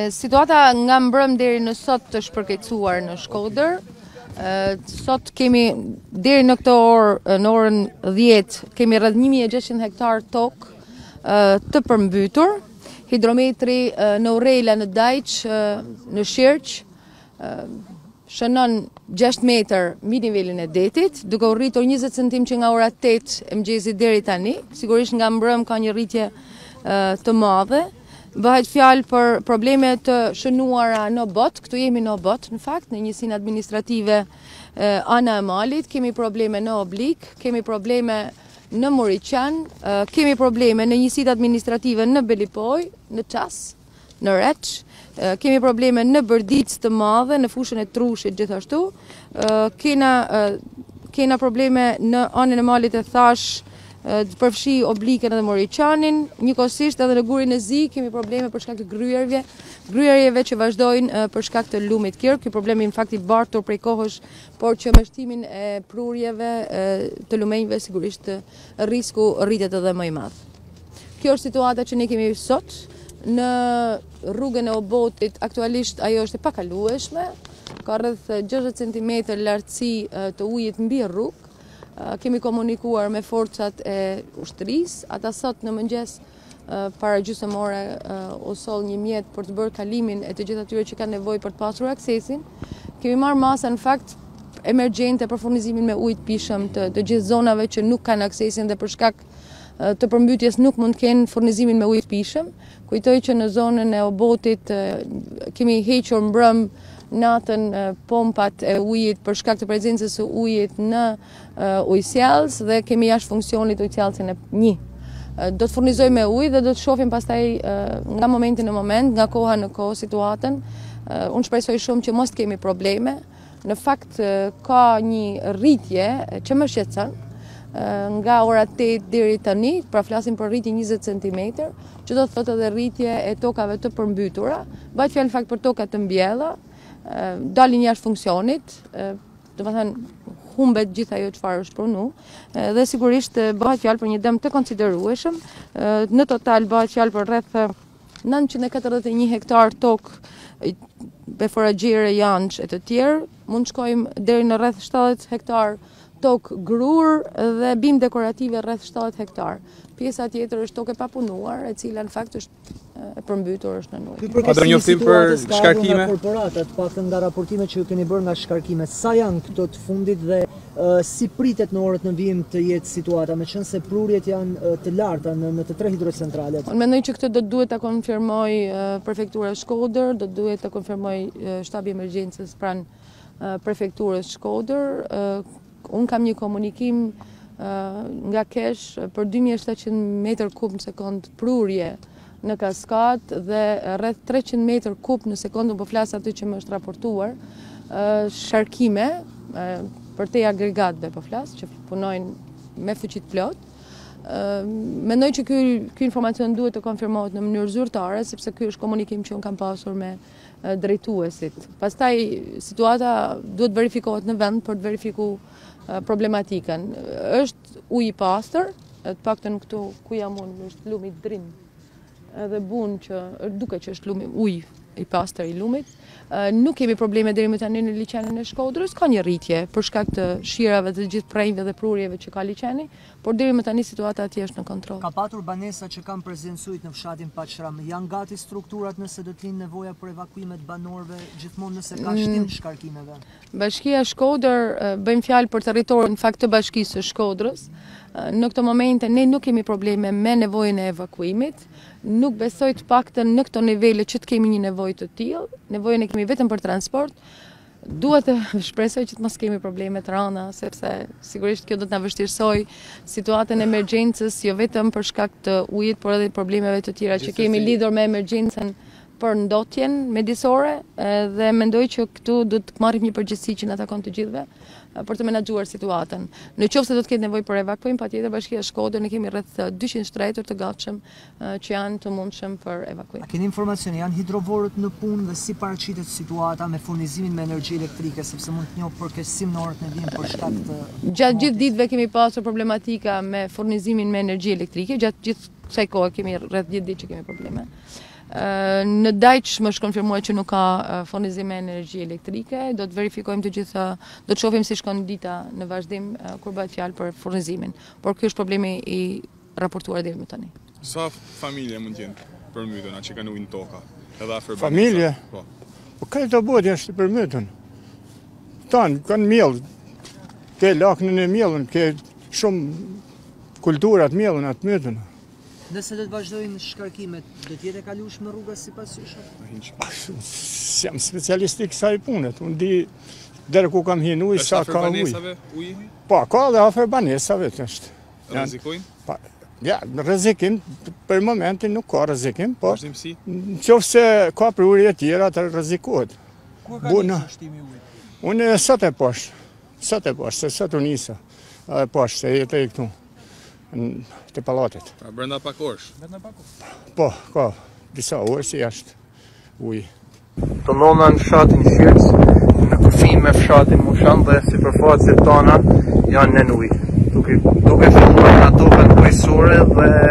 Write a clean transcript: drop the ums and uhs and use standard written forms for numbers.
Situata nga mbrëm deri në sot është përkeqësuar në Shkodër. Sot kemi deri në këtë orë, në orën 10, kemi rreth 1600 hektar tokë të përmbytur. Hidrometri në Urrela, në Dajç, në Shirq shënon 6 metër mbi nivelin e detit, duke u rritur 20 cm që nga ora 8 e mëngjesit deri tani. Sigurisht nga mbrëm ka një rritje të madhe. Bëhet fjalë për probleme të shënuara në Obot. Këtu jemi në Obot, në fakt, në njësinë administrative Ana e Malit. Kemi probleme në Oblik, kemi probleme në Moriqan, kemi probleme në njësitë administrative në Belipoj, në Qas, në Reç. Kemi probleme në Bërdic të madhe, në fushën e Trushit gjithashtu. Kena probleme në anën e Malit e thash, përfshi Oblikën dhe Moriqanin. Njëkohësisht edhe në gurin e Zi kemi probleme për shkak të gryerjeve që vazhdojnë për shkak të lumit kirr. Ky problem në fakt i bartur prej kohësh, por që me shtimin e prurjeve të lumenjve sigurisht risku rritet edhe më i madh. Kjo është situata që ne kemi sot në rrugën e Obotit. Aktualisht ajo është e pakalueshme, ka rreth 60 cm lartësi të ujit mbi rrugë. Kemi komunikuar me forcat e ushtrisë. Ata sot në mëngjes para gjysmëore u soll një mjet për të bërë kalimin e të gjithë atyre që kanë nevojë për të pasur aksesin. Kemi marrë masa në fakt emergjente për furnizimin me ujë të pishëm të gjithë zonave që nuk kanë aksesin dhe për shkak të përmbytjes nuk mund të kenë furnizimin me ujë të pishëm. Kujtoj që në zonën e Obotit kemi hequr mbrëm natën pompat e ujit për shkak të prezencës së ujit në ujësjellës dhe kemi jashtë funksionit ujësjellësin e 1. Do të furnizojmë me ujë dhe do të shohim pastaj nga momenti në moment, nga koha në kohë situatën. Unë shpresoj shumë që mos kemi probleme. Në fakt ka një rritje që më shqetëson. Nga ora 8 deri tani, pra flasim për rritje 20 cm, që do të thotë edhe rritje e tokave të përmbytura. Bëhet fjalë në fakt për toka të mbjella, dalin jashtë funksionit, do të thënë humbet gjithë ajo çfarë është prunu, dhe sigurisht bëhet fjalë për një dëm të konsiderueshëm. Në total bëhet fjalë për rreth 941 hektar tokë beforagjere, janë e të tjerë. Mund shkojmë deri në rreth 70 hektar tokë grur dhe bim dekorative rreth 70 hektar. Pjesa tjetër është tokë e papunuar, e cila në fakt është e përmbytur, është në ujë. A do njoftim për shkarkime? Korporatat, paktën nga raportime që keni bërë nga shkarkime, sa janë këto të fundit dhe si pritet në orët në vijim të jetë situata, meqense prurjet janë të larta në të 3 hidrocentralet? Unë mendoj që këtë do duhet ta konfirmoj prefektura Shkodër, do duhet ta konfirmoj shtabi emergjencës pranë prefekturës Shkodër. Unë kam një komunikim nga Kesh për 2700 m3 në sekond prurje në kaskadë dhe rreth 300 m3 në sekond, po flas aty që më është raportuar, sharkime për te agregatëve po flas, që punojnë me fuqi të plot. Mendoj që ky informacion duhet të konfirmohet në mënyrë zyrtare, sepse ky është komunikim që unë kam pasur me drejtuesit. Pastaj situata duhet verifikohet në vend për të verifikuar problematikën. Është ujë i pastër, të paktën këtu ku jam unë është lumi Drinit, edhe bun që duket që është ujë i pastër i lumit. Nuk kemi probleme deri më tani në liçenin e Shkodrës, ka një rritje për shkak të shirave të gjithë prejve dhe prurjeve që ka liçeni, por deri më tani situata atje është në kontroll. Ka patur banesa që kanë prezencë ujit në fshatin Paqram, janë gati strukturat nëse do të lind nevoja për evakuime të banorëve, gjithmonë nëse ka shtim të shkarkimeve? Bashkia Shkodër, bëjmë fjalë për territorin fakt të bashkisë së Shkodrës. Në këtë momente ne nuk kemi probleme me nevojën e evakuimit. Nuk besoj të paktën në këto nivele që të kemi një nevojë të tillë. Nevojën e kemi vetëm për transport. Duhet të shpresoj që të mos kemi probleme të rënda, sepse sigurisht kjo do të na vështirësoj situatën e emergjencës, jo vetëm për shkak të ujit, por edhe problemeve të tjera që kemi lidhur me emergjencën për ndotjen mjedisore, dhe mendoj që këtu do të marrim një përgjegjësi që na takon të gjithëve për të menaxhuar situatën. Në qoftë se do të ketë nevojë për evakuim, patjetër Bashkia Shkodër ne kemi rreth 200 shtretur të gatshëm që janë të mundshëm për evakuim. A keni informacion, janë hidrovorët në punë dhe si paraqitet situata me furnizimin me energji elektrike, sepse mund të njohë përkeqësim në orët në vijim për shkak të Gjatë gjithë ditëve kemi pasur problematika me furnizimin me energji elektrike, gjatë gjithë kësaj kohe kemi rreth 10 ditë që kemi probleme. Në Dajç më shkonfirmuar që nuk ka furnizim me energji elektrike, do të verifikojmë të gjitha, do të shohim si shkon dita në vazhdim kur bëhet fjalë për furnizimin. Por ky është problemi i raportuar deri më tani. Sa familje mund të jenë përmbytur që kanë ujë në toka? Edhe afër Familje? Po. Po këtë të bëhet është përmbytur. Tanë kanë miell, ke laknën e miellën, ke shumë kulturat miellën atë mytën. Nëse do të vazhdojnë shkarkimet, do të jetë e kalueshme rruga sipas jush? Jam specialist i kësaj pune. Unë di deri ku kam hyrë ujë, sa ka ujë. Po, ka edhe afër banesave është. Rrezikojnë? Ja, rrezikim për momentin nuk ka rrezikim, po. Vazhdimsi? Nëse ka prurje tjera të rrezikohet. Ku ka nisur shtimi i ujit? Unë sot e poshtë. Sot e poshtë, se sot u nisa. Poshtë, se jetoj këtu. Të pallatit. Pra brenda pak orësh? Po, ka disa orë si jashtë ujë. Të nona në fshatin Shkodrës, në kufim me fshatin Mushan dhe sipërfaqet tona janë në ujë. Duke filluar nga tokët bujësore dhe